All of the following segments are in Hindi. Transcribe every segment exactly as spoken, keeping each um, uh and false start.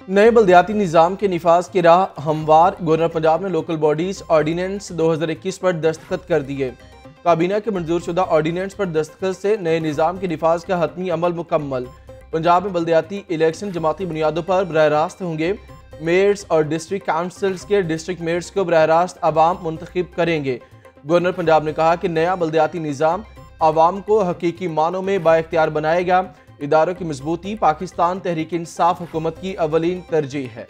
नए बल्दियाती निज़ाम के निफाज की राह हमवार। गवर्नर पंजाब ने लोकल बॉडीज ऑर्डीनेंस दो हज़ार इक्कीस पर दस्तखत कर दिए। काबीना के मंजूर शुदा ऑर्डीनेंस पर दस्तखत से नए निज़ाम के निफाज का हतमी अमल मुकम्मल। पंजाब में बल्दियाती इलेक्शन जमाती बुनियादों पर बरह रास्त होंगे। मेयर्स और डिस्ट्रिक्ट काउंसिल्स के डिस्ट्रिक्ट मेयर्स को बरह रास्त आवाम मुंतखब करेंगे। गवर्नर पंजाब ने कहा कि नया बल्दियाती निज़ाम आवाम को हकीकी मानों में बाइख्तियार बनाएगा। इदारों की मजबूती पाकिस्तान तहरीक इंसाफ हुकूमत की अवलीन तरजीह है।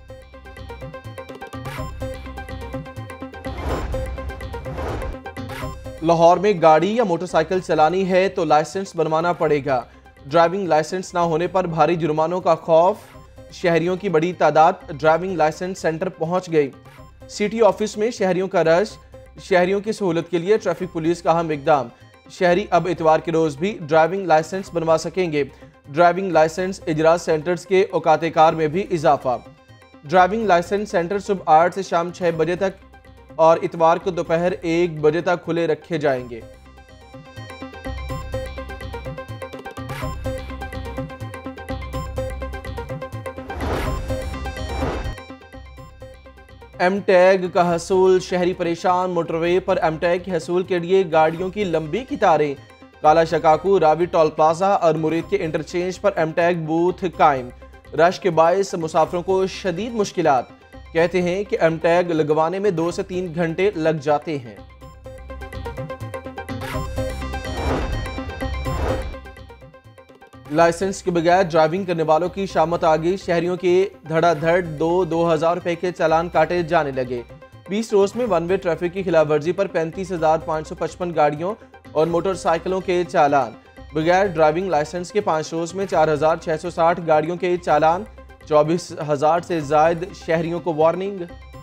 लाहौर में गाड़ी या मोटरसाइकिल चलानी है तो लाइसेंस बनवाना पड़ेगा। ड्राइविंग लाइसेंस ना होने पर भारी जुर्मानों का खौफ। शहरियों की बड़ी तादाद ड्राइविंग लाइसेंस सेंटर पहुंच गई। सिटी ऑफिस में शहरियों का रश। शहरियों की सहूलत के लिए ट्रैफिक पुलिस का अहम इकदाम। शहरी अब इतवार के रोज भी ड्राइविंग लाइसेंस बनवा सकेंगे। ड्राइविंग लाइसेंस इजरात सेंटर्स के औकात कार में भी इजाफा। ड्राइविंग लाइसेंस सेंटर सुबह आठ से शाम छः बजे तक और इतवार को दोपहर एक बजे तक खुले रखे जाएंगे। एम टैग का हसूल। शहरी परेशान। मोटरवे पर एम टैग के हसूल के लिए गाड़ियों की लंबी कतारें। काला शकाकू, रावी टोल प्लाजा और मुरीद के इंटरचेंज पर एम टैग बूथ कायम। रश के बायस मुसाफिरों को शदीद मुश्किलात। कहते हैं कि एम टैग लगवाने में दो से तीन घंटे लग जाते हैं। लाइसेंस के बगैर ड्राइविंग करने वालों की शामत आ गई। शहरियों के धड़ाधड़ दो दो हजार रुपए के चालान काटे जाने लगे। बीस रोज में वन वे ट्रैफिक की खिलाफवर्जी पर पैंतीस हजार पाँच सौ पचपन गाड़ियों और मोटरसाइकिलों के चालान। बगैर ड्राइविंग लाइसेंस के पाँच रोज में चार हजार छः सौ साठ गाड़ियों के चालान। चौबीस हजार से जायद शहरियों को वार्निंग।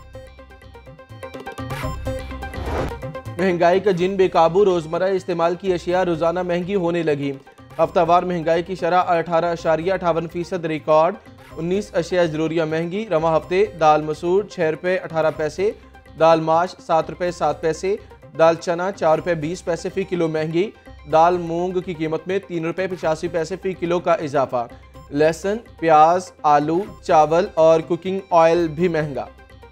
महंगाई का जिन बेकाबू। रोजमर्रा इस्तेमाल की अशिया रोजाना महंगी होने लगी। हफ्तावार महंगाई की शरह अठारह अशारिया अठावन फीसद रिकॉर्ड। उन्नीस अशिया जरूरिया महंगी। रवा हफ्ते दाल मसूर छः रुपये अठारह पैसे, दाल माश सात रुपये सात पैसे, दाल चना चार रुपये बीस पैसे फ़ी किलो महंगी। दाल मूंग की कीमत में तीन रुपये पचासी पैसे फ़ी किलो का इजाफा। लहसुन, प्याज, आलू, चावल और कुकिंग ऑयल भी महंगा।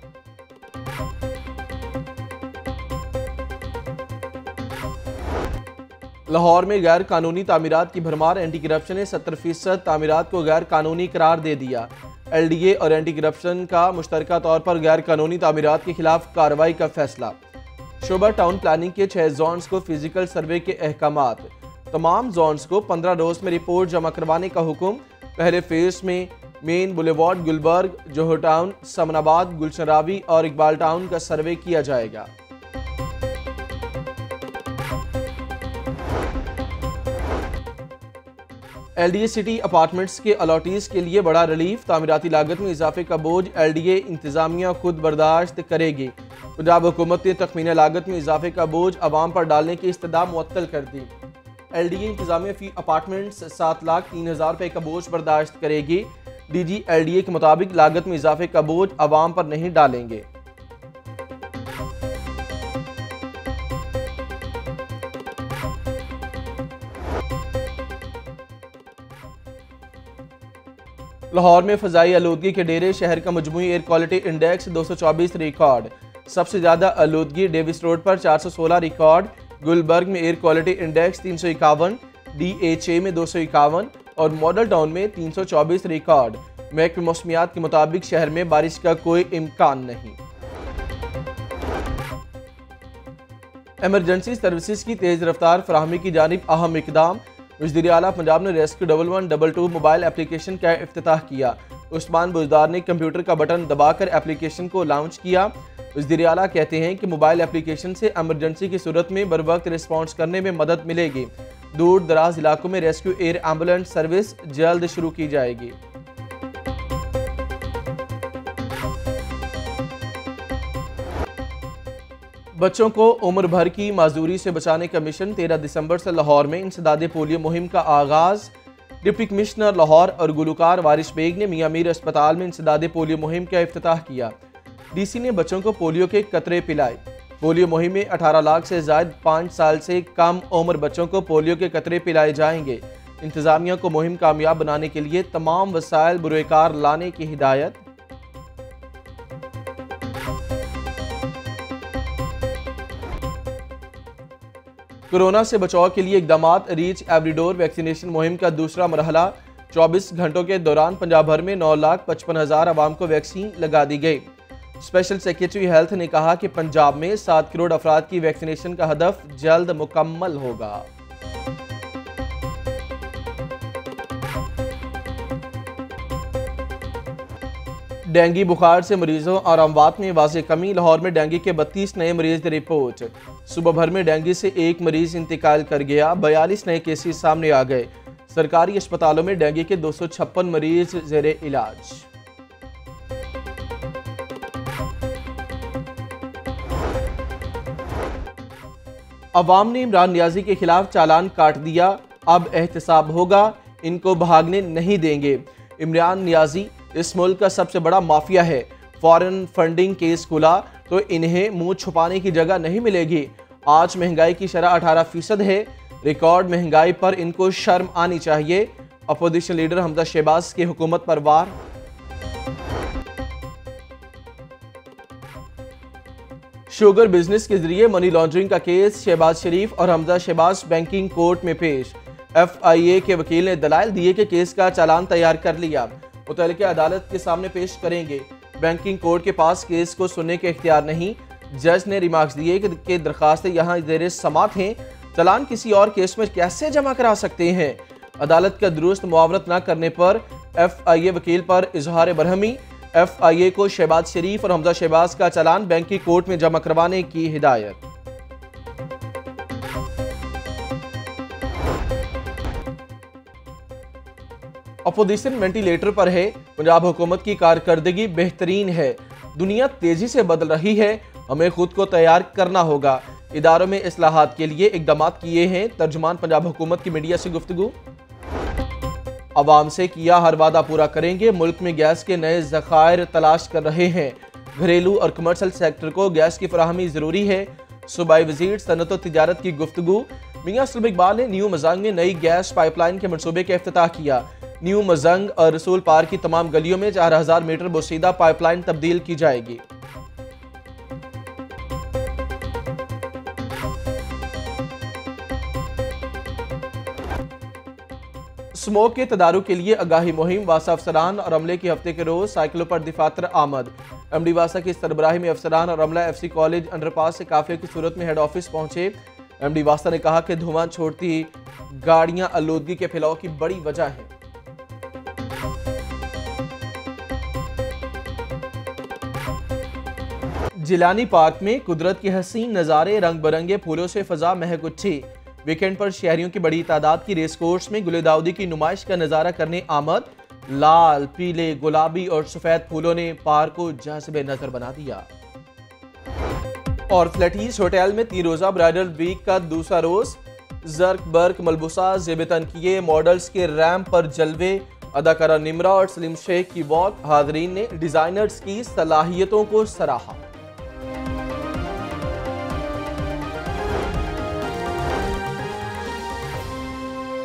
लाहौर में गैर कानूनी तामीरात की भरमार। एंटी करप्शन ने सत्तर फीसद तामीरात को गैर कानूनी करार दे दिया। एल डी ए और एंटी करप्शन का मुश्तरका तौर पर गैर कानूनी तामीरात के खिलाफ कार्रवाई का फैसला। शोबा टाउन प्लानिंग के छह जोन्स को फिजिकल सर्वे के अहकामात। तमाम जोन्स को पंद्रह रोज में रिपोर्ट जमा करवाने का हुक्म। पहले फेज में main boulevard, Gulberg, Johar town, Samanabad, Gulshan Ravi और इकबाल टाउन का सर्वे किया जाएगा। L D A city apartments के अलॉटीज के लिए बड़ा रिलीफ। तामीराती लागत में इजाफे का बोझ एल डी ए इंतजामिया खुद बर्दाश्त करेगी। पंजाब हुकूमत ने तखमीना लागत में इजाफे का बोझ अवाम पर डालने की इस्तदा मुअत्तल कर दी। एल डी ए इंतजामिया फी अपार्टमेंट्स सात लाख तीन हजार रुपये का बोझ बर्दाश्त करेगी। D G L D A के मुताबिक लागत में इजाफे का बोझ अवाम पर नहीं डालेंगे। लाहौर में फ़ज़ाई आलूदगी के डेरे। शहर का मजमूई एयर क्वालिटी इंडेक्स दो सौ चौबीस रिकॉर्ड। सबसे ज़्यादा आलूदगी डेविस रोड पर चार सौ सोलह रिकॉर्ड। गुलबर्ग में एयर क्वालिटी इंडेक्स तीन सौ इक्यावन, डी एच ए में दो सौ इक्यावन और मॉडल टाउन में तीन सौ चौबीस रिकॉर्ड। महकमे मौसमियात के मुताबिक शहर में बारिश का कोई इम्कान नहीं। एमरजेंसी सर्विसेज की तेज़ रफ्तार फराहमी की जानिब अहम इकदाम। वज़ीर आला पंजाब ने rescue double one double two mobile application का इफ्तिताह किया। उस्मान बुज़दार ने कंप्यूटर का बटन दबाकर एप्लीकेशन को लॉन्च किया। वज़ीर आला कहते हैं कि मोबाइल एप्लीकेशन से एमरजेंसी की सूरत में बर वक्त रिस्पॉन्स करने में मदद मिलेगी। दूर दराज इलाकों में रेस्क्यू एयर एम्बुलेंस सर्विस जल्द शुरू की जाएगी। बच्चों को उम्र भर की माजूरी से बचाने का मिशन। तेरह दिसंबर से लाहौर में इंसदादे पोलियो मुहिम का आगाज। डिप्टी कमिश्नर लाहौर और गुलकार वारिस बेग ने मियां मीर अस्पताल में इंसदादे पोलियो मुहिम का इफ्तिताह किया। डी सी ने बच्चों को पोलियो के कतरे पिलाए। पोलियो मुहिम में अठारह लाख से ज्यादा पाँच साल से कम उम्र बच्चों को पोलियो के कतरे पिलाए जाएंगे। इंतजामिया को मुहिम कामयाब बनाने के लिए तमाम वसाइल बुरेकार लाने की हिदायत। कोरोना से बचाव के लिए इकदामात। रीच एवरीडोर वैक्सीनेशन मुहिम का दूसरा मरहला। चौबीस घंटों के दौरान पंजाब भर में नौ लाख पचपन हजार आवाम को वैक्सीन लगा दी गई। स्पेशल सेक्रेटरी हेल्थ ने कहा कि पंजाब में सात करोड़ अफराद की वैक्सीनेशन का हदफ जल्द मुकम्मल होगा। डेंगू बुखार से मरीजों और अमवात में वाज़ेह कमी। लाहौर में डेंगू के बत्तीस नए मरीज रिपोर्ट। सुबह भर में डेंगू से एक मरीज इंतकाल कर गया। बयालीस नए केसेस सामने आ गए। सरकारी अस्पतालों में डेंगू के दो सौ छप्पन मरीज जेरे इलाज। अवाम ने इमरान नियाजी के खिलाफ चालान काट दिया। अब एहतसाब होगा, इनको भागने नहीं देंगे। इमरान नियाजी इस मुल्क का सबसे बड़ा माफिया है। फॉरेन फंडिंग केस खुला तो इन्हें मुंह छुपाने की जगह नहीं मिलेगी। आज महंगाई की शरह अठारह फीसद है। रिकॉर्ड महंगाई पर इनको शर्म आनी चाहिए। अपोजिशन लीडर हमजा शहबाज की हुकूमत पर वार। शुगर बिजनेस के जरिए मनी लॉन्ड्रिंग का केस शहबाज शरीफ और हमजा शहबाज बैंकिंग कोर्ट में पेश। एफ आई ए के वकील ने दलाइल दिए कि केस का चालान तैयार कर लिया, मुतल्लिका अदालत के सामने पेश करेंगे। बैंकिंग कोर्ट के पास केस को सुनने के इख्तियार नहीं। जज ने रिमार्क्स दिए कि दरखास्तें यहाँ जेर समात हैं, चालान किसी और केस में कैसे जमा करा सकते हैं। अदालत का दुरुस्त मुआवरत न करने पर एफ आई ए वकील पर इजहार बरहमी। एफ आई ए को शहबाज शरीफ और हमजा शहबाज का चालान बैंकिंग कोर्ट में जमा करवाने की हिदायत। अपोजिशन वेंटिलेटर पर है। पंजाब हुकूमत की कारकर्दगी बेहतरीन है। दुनिया तेजी से बदल रही है, हमें खुद को तैयार करना होगा। इदारों में इस्लाहात के लिए इकदाम किए हैं। तर्जुमान पंजाब हुकूमत की मीडिया से गुफ्तगू। अवाम से किया हर वादा पूरा करेंगे। मुल्क में गैस के नए ज़खायर तलाश कर रहे हैं। घरेलू और कमर्शल सेक्टर को गैस की फराहमी जरूरी है। सूबाई वजीर सनत और तिजारत की गुफ्तगू। मियां सलीम इकबाल ने न्यू मजंग में नई गैस पाइपलाइन के मनसूबे का इफ्तिताह किया। न्यू मजंग और रसूल पार्क की तमाम गलियों में चार हजार मीटर बोसीदा पाइपलाइन तब्दील की जाएगी। स्मोक के तदारुक के लिए आगाही मुहिम। वासा अफसरान और अमले की हफ्ते के रोज साइकिलों पर दिफातर आमद। एम डी वासा की सरबराही में अफसरान और अमला एफ सी कॉलेज अंडरपास से काफिले की सूरत में हेड ऑफिस पहुंचे। एम डी वासा ने कहा कि धुआं छोड़ती गाड़ियां आलूदगी के फैलाव की बड़ी वजह है। जिलानी पार्क में कुदरत के हसीन नज़ारे, रंग बिरंगे फूलों से फजा महक उठी। वीकेंड पर शहरियों की बड़ी तादाद की रेस कोर्स में गुले दाऊदी की नुमाइश का नज़ारा करने आमद। लाल, पीले, गुलाबी और सफेद फूलों ने पार्क को जाज़िबे नजर बना दिया। और फ्लैटीज होटल में तीन रोजा ब्राइडल वीक का दूसरा रोज। जर्क बर्क मलबूसा ज़ेब तनकीये मॉडल्स के रैंप पर जलवे। अदाकारा निमरा और सलीम शेख की वॉक। हाजरीन ने डिजाइनर्स की सलाहियतों को सराहा।